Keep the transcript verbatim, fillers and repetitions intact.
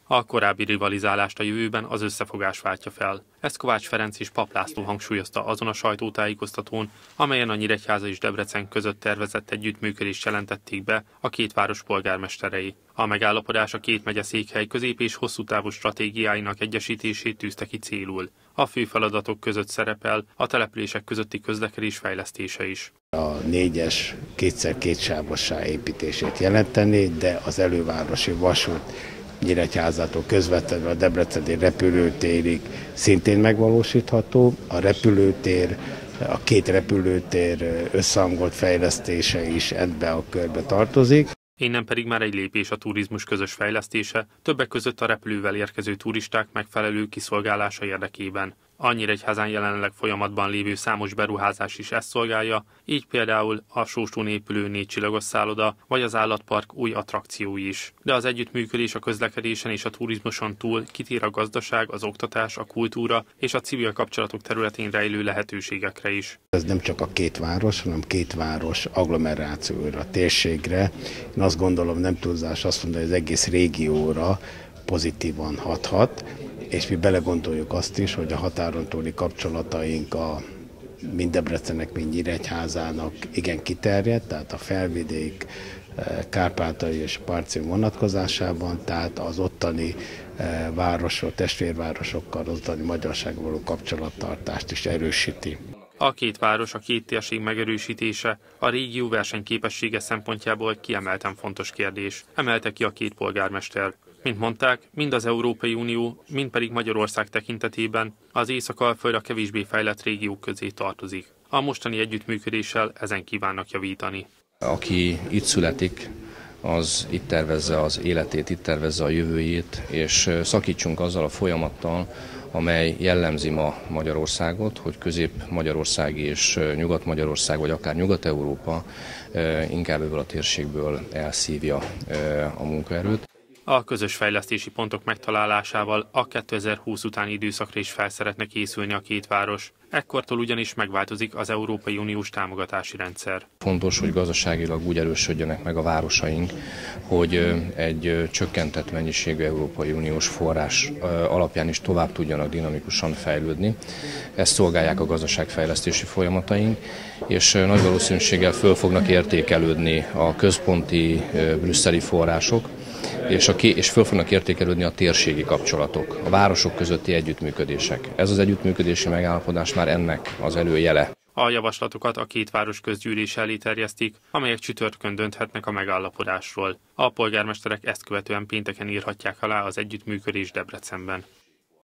A korábbi rivalizálást a jövőben az összefogás váltja fel. Ezt Kovács Ferenc és Papp László hangsúlyozta azon a sajtótájékoztatón, amelyen a Nyíregyháza és Debrecen között tervezett együttműködést jelentették be a két város polgármesterei. A megállapodás a két megyeszékhely közép- és hosszú távú stratégiáinak egyesítését tűzte ki célul. A fő feladatok között szerepel a települések közötti közlekedés fejlesztése is. A négyes kétszer kétsávosság építését jelenteni, de az elővárosi vasút Nyíregyházától közvetlenül a debreceni repülőtérig szintén megvalósítható. A repülőtér, a két repülőtér összehangolt fejlesztése is ebbe a körbe tartozik. Innen pedig már egy lépés a turizmus közös fejlesztése, többek között a repülővel érkező turisták megfelelő kiszolgálása érdekében. A Nyíregyházán jelenleg folyamatban lévő számos beruházás is ezt szolgálja, így például a Sóstón épülő négycsillagos szálloda vagy az állatpark új attrakciói is. De az együttműködés a közlekedésen és a turizmuson túl kitér a gazdaság, az oktatás, a kultúra és a civil kapcsolatok területén rejlő lehetőségekre is. Ez nem csak a két város, hanem két város agglomerációra, térségre. Én azt gondolom, nem túlzás azt mondani, hogy az egész régióra pozitívan hathat, és mi belegondoljuk azt is, hogy a határon túli kapcsolataink a mind Debrecennek, mind Nyíregyházának igen kiterjedt, tehát a felvidék, kárpátaljai és parci vonatkozásában, tehát az ottani városok, testvérvárosokkal, az ottani magyarsággal való kapcsolattartást is erősíti. A két város, a két térség megerősítése a régió versenyképessége szempontjából kiemelten fontos kérdés, emelte ki a két polgármester. Mint mondták, mind az Európai Unió, mind pedig Magyarország tekintetében az Észak-Alföld a kevésbé fejlett régiók közé tartozik. A mostani együttműködéssel ezen kívánnak javítani. Aki itt születik, az itt tervezze az életét, itt tervezze a jövőjét, és szakítsunk azzal a folyamattal, amely jellemzi ma Magyarországot, hogy Közép-Magyarország és Nyugat-Magyarország, vagy akár Nyugat-Európa inkább ebből a térségből elszívja a munkaerőt. A közös fejlesztési pontok megtalálásával a kétezer-húsz utáni időszakra is fel szeretne készülni a két város. Ekkortól ugyanis megváltozik az Európai Uniós támogatási rendszer. Fontos, hogy gazdaságilag úgy erősödjenek meg a városaink, hogy egy csökkentett mennyiségű Európai Uniós forrás alapján is tovább tudjanak dinamikusan fejlődni. Ezt szolgálják a gazdaságfejlesztési folyamataink, és nagy valószínűséggel föl fognak értékelődni a központi brüsszeli források, és, a ké, és föl fognak értékelődni a térségi kapcsolatok, a városok közötti együttműködések. Ez az együttműködési megállapodás már ennek az előjele. A javaslatokat a két város közgyűlés elé terjesztik, amelyek csütörtökön dönthetnek a megállapodásról. A polgármesterek ezt követően pénteken írhatják alá az együttműködést Debrecenben.